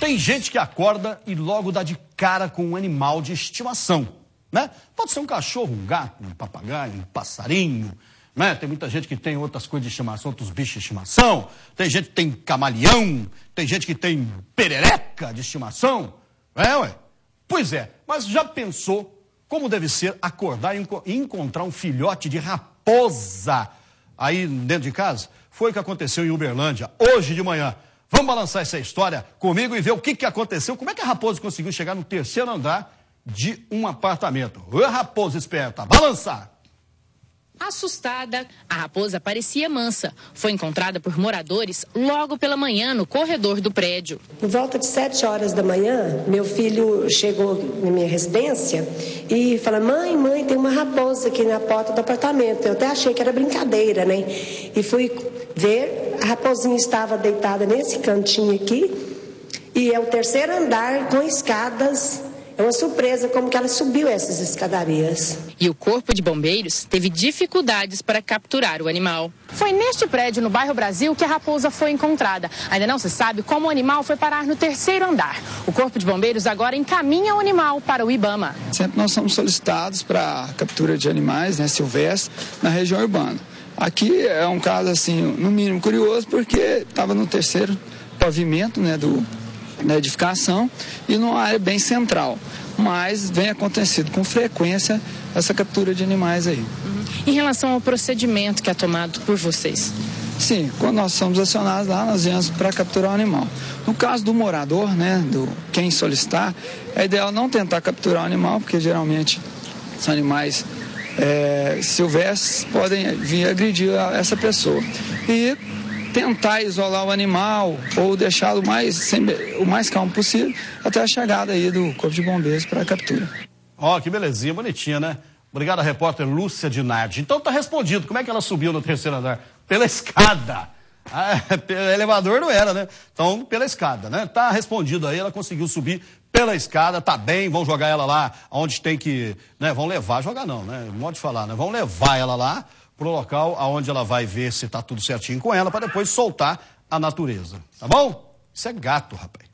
Tem gente que acorda e logo dá de cara com um animal de estimação, né? Pode ser um cachorro, um gato, um papagaio, um passarinho, né? Tem muita gente que tem outras coisas de estimação, outros bichos de estimação. Tem gente que tem camaleão, tem gente que tem perereca de estimação. Ué? Pois é, mas já pensou como deve ser acordar e encontrar um filhote de raposa aí dentro de casa? Foi o que aconteceu em Uberlândia, hoje de manhã. Vamos balançar essa história comigo e ver o que aconteceu. Como é que a raposa conseguiu chegar no terceiro andar de um apartamento? Ô, raposa esperta, balançar! Assustada, a raposa parecia mansa. Foi encontrada por moradores logo pela manhã no corredor do prédio. Por volta de 7 horas da manhã, meu filho chegou na minha residência e falou: mãe, tem uma raposa aqui na porta do apartamento. Eu até achei que era brincadeira, né? E fui ver, a raposinha estava deitada nesse cantinho aqui e é o terceiro andar com escadas. É uma surpresa como que ela subiu essas escadarias. E o Corpo de Bombeiros teve dificuldades para capturar o animal. Foi neste prédio, no bairro Brasil, que a raposa foi encontrada. Ainda não se sabe como o animal foi parar no terceiro andar. O Corpo de Bombeiros agora encaminha o animal para o IBAMA. Sempre nós somos solicitados para a captura de animais, né, silvestres, na região urbana. Aqui é um caso, assim, no mínimo curioso, porque estava no terceiro pavimento, né, da edificação e numa área bem central, mas vem acontecendo com frequência essa captura de animais aí. Em relação ao procedimento que é tomado por vocês? Sim, quando nós somos acionados lá, nós viemos para capturar o animal. No caso do morador, né, quem solicitar, é ideal não tentar capturar o animal, porque geralmente são animais silvestres, podem vir agredir essa pessoa. E tentar isolar o animal ou deixá-lo o mais calmo possível até a chegada aí do Corpo de Bombeiros para a captura. Ó, que belezinha, bonitinha, né? Obrigado, a repórter Lúcia Dinardi. Então tá respondido, como é que ela subiu no terceiro andar? Pela escada. Elevador não era, né? Então, pela escada, né? Tá respondido aí, ela conseguiu subir pela escada, tá bem, vão jogar ela lá onde tem que, né? Vão levar, jogar não, né? Modo de falar, né? Vão levar ela lá pro local aonde ela vai ver se tá tudo certinho com ela, para depois soltar a natureza. Tá bom? Isso é gato, rapaz.